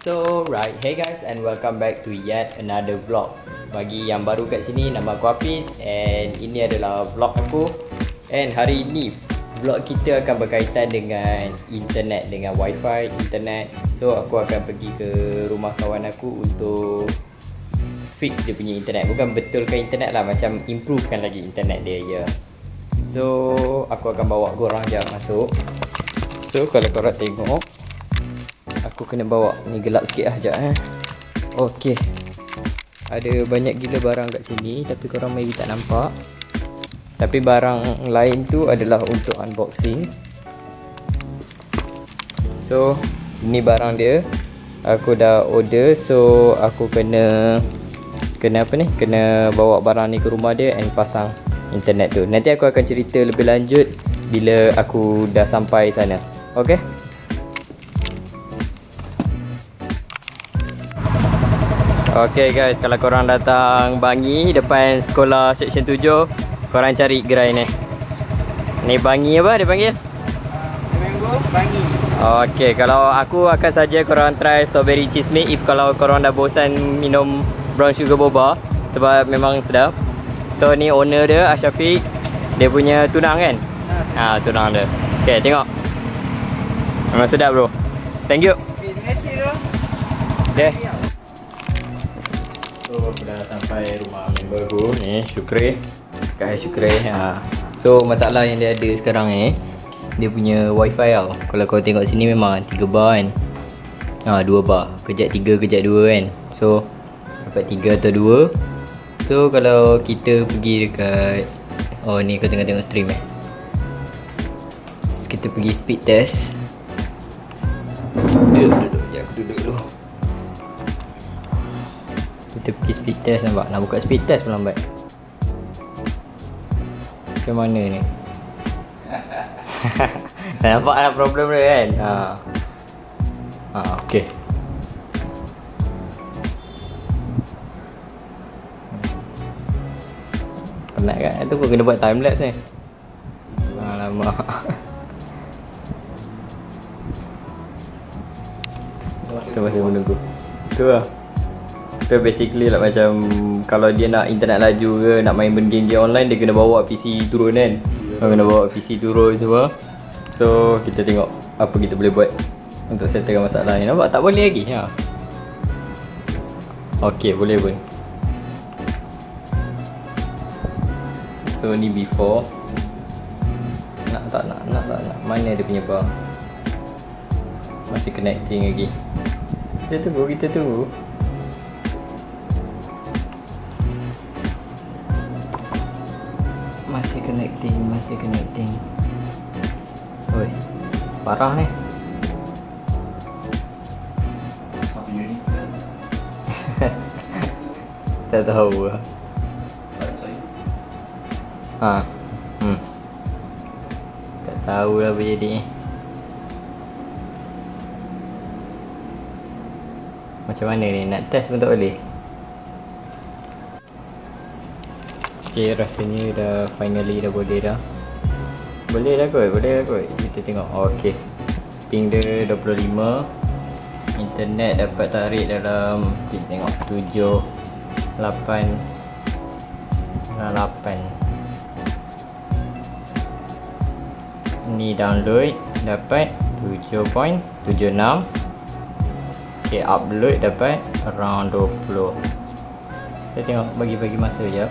So right, hey guys and welcome back to yet another vlog. Bagi yang baru kat sini, nama aku Apit and ini adalah vlog aku. And hari ini vlog kita akan berkaitan dengan internet, dengan wifi, internet. So aku akan pergi ke rumah kawan aku untuk fix dia punya internet. Bukan betulkan internet lah, macam improvekan lagi internet dia je. So aku akan bawa korang je masuk. So kalau korang tengok, aku kena bawa ni, gelap sikit lah sekejap Okay, ada banyak gila barang kat sini tapi korang maybe tak nampak. Tapi barang lain tu adalah untuk unboxing. So ni barang dia, aku dah order. So aku kena apa ni, kena bawa barang ni ke rumah dia and pasang internet tu. Nanti aku akan cerita lebih lanjut bila aku dah sampai sana. Okay. Okay guys, kalau korang datang Bangi depan sekolah seksyen 7, korang cari gerai ni. Ni Bangi apa dia panggil? Mango Bangi. Okay, kalau aku akan saja korang try strawberry cheese milk if kalau korang dah bosan minum brown sugar boba, sebab memang sedap. So ni owner dia Asyafiq, dia punya tunang kan? Tunang dia. Okay, tengok. Memang sedap bro. Thank you. Okay, terima kasih bro. Okay. So aku dah sampai rumah member aku ni, Syukri. Kak Syukri. So masalah yang dia ada sekarang dia punya wifi tau. Kalau kau tengok sini memang 3 bar kan. 2 bar. Kejap 3, kejap 2 kan. So dapat 3 atau 2. So kalau kita pergi dekat, oh ni kau tengok stream kita pergi speed test. Duduk. Ya, aku duduk dulu. Kita pergi speed test, nampak? Nak buka speed test pun lambat. Macam mana ni? Nampak lah problem dia kan? Okay. Penat kan? Itu pun kena buat timelapse ni. Alamak. Kita masih menunggu. Tu lah. So basically lah, macam kalau dia nak internet laju ke, nak main game online, dia kena bawa PC turun kan. Kena bawa PC turun semua. So kita tengok apa kita boleh buat untuk settlekan masalah ni. Nampak tak boleh lagi Okay, boleh pun. So ni before. Nak tak nak. Mana dia punya bar? Masih connecting lagi. Kita tunggu. Masih connecting. Oi, parah ni. Satu unit. Tak tahu lah. Tak tahu lah apa jadi. Macam mana ni, nak test pun tak boleh. Okay, rasanya dah finally dah boleh dah. Boleh dah kot. Kita tengok. Okay, ping dia 25. Internet dapat tarik dalam, kita tengok 7, 8. Ni download dapat 7.76. Okay, upload dapat around 20. Kita tengok, bagi masa je.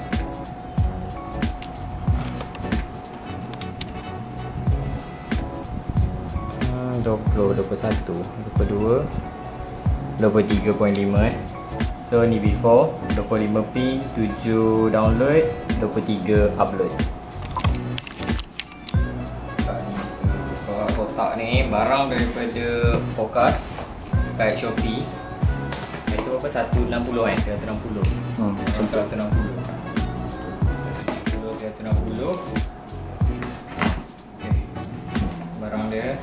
20, 21, 22, 23.5 So ni before, 25p, 7 download, 23 upload. Buka kotak ni, barang daripada Focus kat Shopee. Itu apa, 160 160. 160. 160. Okay, barang dia.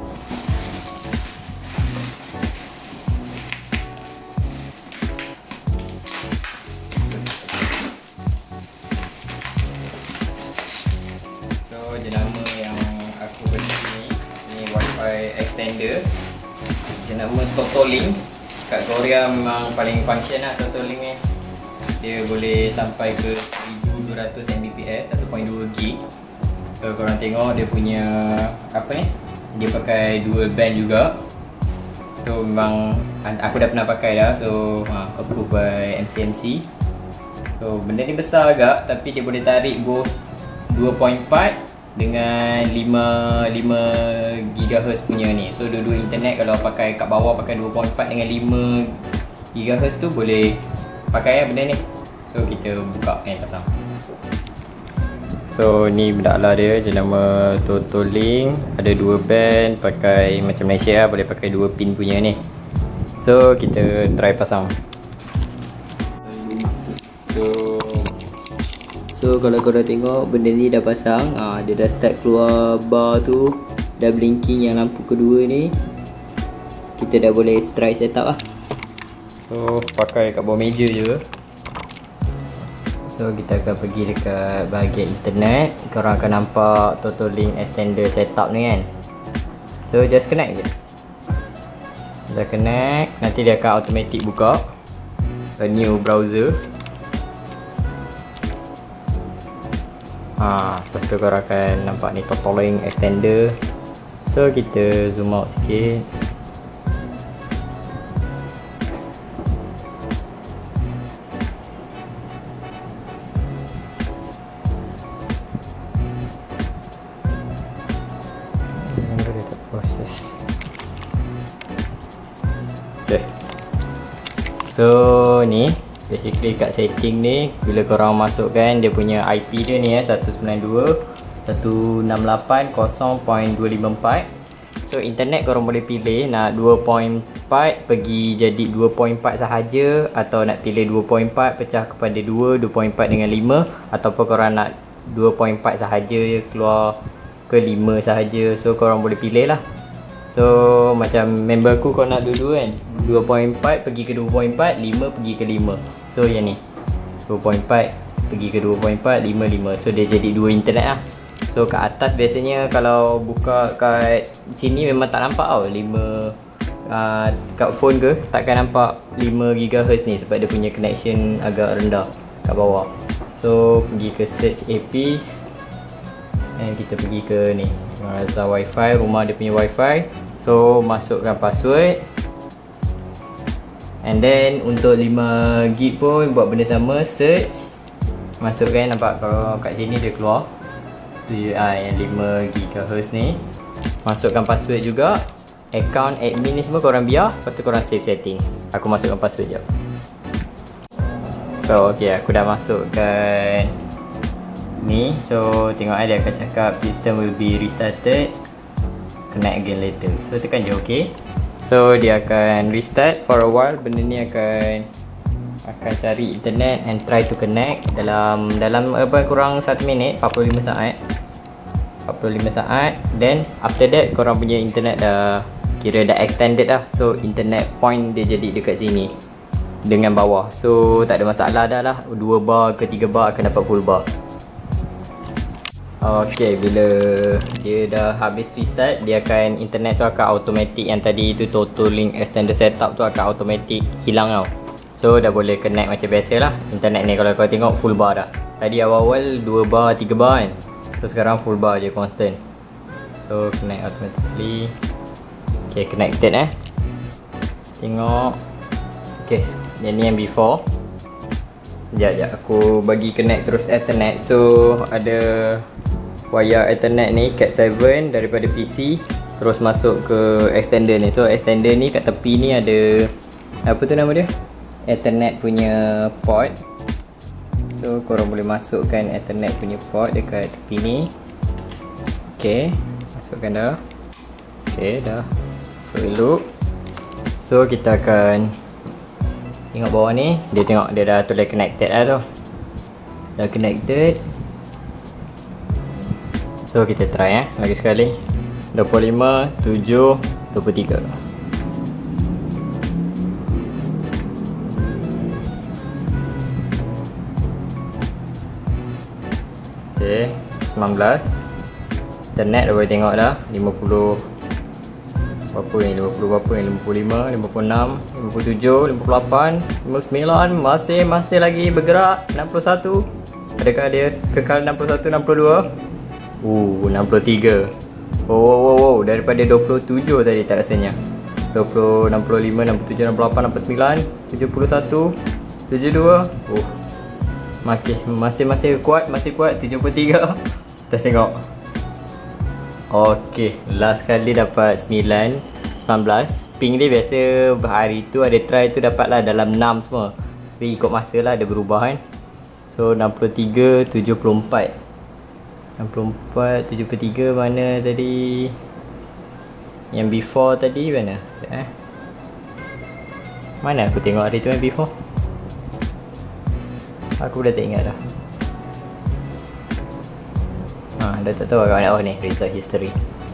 Jenama yang aku beli ni wifi extender, jenama Totolink. kat Korea memang paling function lah Totolink ni. Dia boleh sampai ke 1200 Mbps 1.2 GB. So korang tengok dia punya apa ni, dia pakai dual band juga. So memang aku dah pernah pakai dah. So approved by MCMC. So benda ni besar agak, tapi dia boleh tarik both 2.4 dengan 5 GHz punya ni. So dua-dua internet kalau pakai kat bawah pakai 2.4 dengan 5 GHz tu boleh pakai benda ni. So kita buka pasang. So ni benda dia nama Totolink. Ada dua band, pakai macam Malaysia lah, boleh pakai dua pin punya ni. So kita try pasang. So kalau korang tengok benda ni dah pasang, dia dah start keluar bar tu, dah blinking yang lampu kedua ni. Kita dah boleh try setup lah. So pakai kat bawah meja je. So kita akan pergi dekat bahagian internet. Korang akan nampak Totolink extender setup ni kan. So just connect je. Dah connect, nanti dia akan automatic buka a new browser. Lepas tu korang akan nampak ni Totolink extender. So kita zoom out sikit. Okay. So ni basically kat setting ni, bila korang masukkan dia punya IP dia ni 192.168.0.254. So internet korang boleh pilih nak 2.4 pergi jadi 2.4 sahaja, atau nak pilih 2.4 pecah kepada 2, 2.4 dengan 5, ataupun korang nak 2.4 sahaja keluar ke 5 sahaja. So korang boleh pilih lah. So macam member aku kau nak dua-dua kan, 2.4 pergi ke 2.4, 5 pergi ke 5. So yang ni 2.4 pergi ke 2.4, 5, 5. So dia jadi dua internet lah. So kat atas biasanya kalau buka kat sini memang tak nampak tau 5 kat phone ke takkan nampak 5 GHz ni, sebab dia punya connection agak rendah kat bawah. So pergi ke search APIs, dan kita pergi ke ni Raza Wi-Fi, rumah dia punya Wi-Fi. So masukkan password. And then untuk 5GB pun buat benda sama, search. Masukkan, nampak kalau kat sini dia keluar tu yang 5 GHz ni. Masukkan password juga. Account admin ni semua korang biar. Lepas tu korang save setting. Aku masukkan password je. So ok, aku dah masukkan ni. So tengok dia akan cakap system will be restarted, connect again later. So tekan je ok. So dia akan restart for a while. Benda ni akan cari internet and try to connect dalam lebih kurang 1 minit, 45 saat. Then after that korang punya internet dah kira dah extended dah. So internet point dia jadi dekat sini dengan bawah. So tak ada masalah dah lah, 2 bar ke 3 bar akan dapat full bar. Ok, bila dia dah habis restart, dia akan, internet tu akan automatic, yang tadi tu Totolink extender setup tu akan automatic hilang tau. So dah boleh connect macam biasa lah. Internet ni kalau kau tengok full bar dah. Tadi awal-awal 2 bar 3 bar kan. So sekarang full bar je, constant. So connect automatically. Ok, connected Tengok. Ok, yang ni yang before. Sekejap aku bagi connect terus Ethernet. So ada wire Ethernet ni Cat 7 daripada PC terus masuk ke extender ni. So extender ni kat tepi ni ada apa tu nama dia, Ethernet punya port. So korang boleh masukkan Ethernet punya port dekat tepi ni. Ok, masukkan dah. Ok dah. So elok. So kita akan tengok bawah ni. Dia tengok dia dah tulis connected lah tu. Dah connected. So kita try lagi sekali. 25, 7, 23. Ok, 19. Internet dah boleh tengok dah 50 Berapa ni? 50 berapa ni? 55, 56, 57, 58, 59. Masih lagi bergerak. 61. Adakah dia kekal 61, 62? 63. Oh, daripada 27 tadi tak rasanya. 20, 65, 67, 68, 69, 71, 72. Masih kuat, 73. Kita tengok. Okey, last kali dapat 19. Ping dia biasa hari tu ada try tu dapatlah dalam 6 semua. Tapi ikut masa lah ada berubah kan. So 63, 74. 64, 73 mana tadi? Yang before tadi mana? Mana aku tengok hari tu yang before? Aku dah tak ingat dah. Dah tak tahu agak ni result history.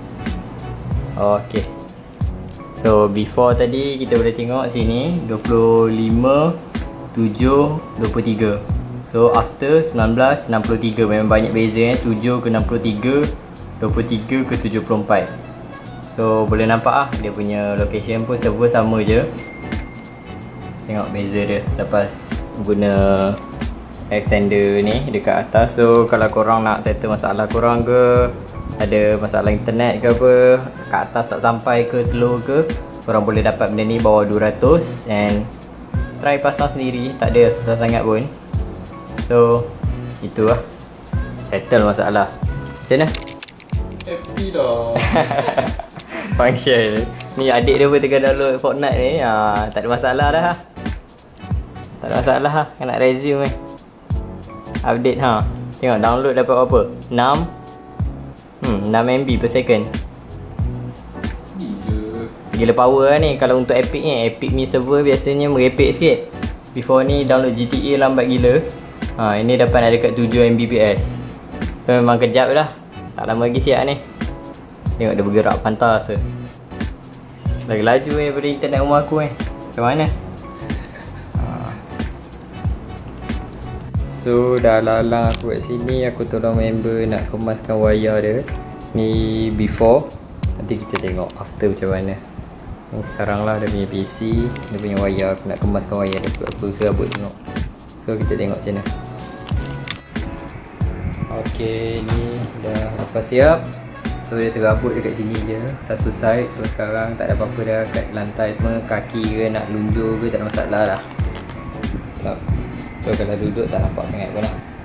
Okay. So before tadi kita boleh tengok sini 25, 7, 23. So after 19, 63. Memang banyak beza 7 ke 63, 23 ke 74. So boleh nampak dia punya location pun server sama je. Tengok beza dia lepas guna extender ni dekat atas. So kalau korang nak settle masalah korang ke, ada masalah internet ke apa, kat atas tak sampai ke, slow ke, korang boleh dapat benda ni bawah 200 and try pasang sendiri, tak ada susah sangat pun. So itulah settle masalah. Macam mana? Happy dah. Function ni adik dia pun tengah download Fortnite ni. Tak ada masalah dah. Tak ada masalah nak resume update Tengok download dapat berapa? 6 MB per second. Gila power lah ni. Kalau untuk Epic ni, Epic ni server biasanya merepek sikit. Before ni download GTA lambat gila. Ini dapat nak dekat 7 Mbps. So memang kejap lah. Tak lama lagi siap ni. Tengok dia bergerak pantas ke. Lagi laju daripada internet rumah aku ni. Macam mana? So dah lalang aku kat sini. Aku tolong member nak kemaskan wayar dia. Ni before. Nanti kita tengok after macam mana. Ni sekarang lah dia punya PC, dia punya wayar. Aku nak kemaskan wayar dia sebab aku serabut tengok. So kita tengok macam mana. Ok, ni dah lepas siap. So dia serabut dekat sini je, satu side. So sekarang tak ada apa-apa dah kat lantai semua. Kaki ke nak lunjur ke tak ada masalah lah. So kalau duduk tak nampak sangat pun lah.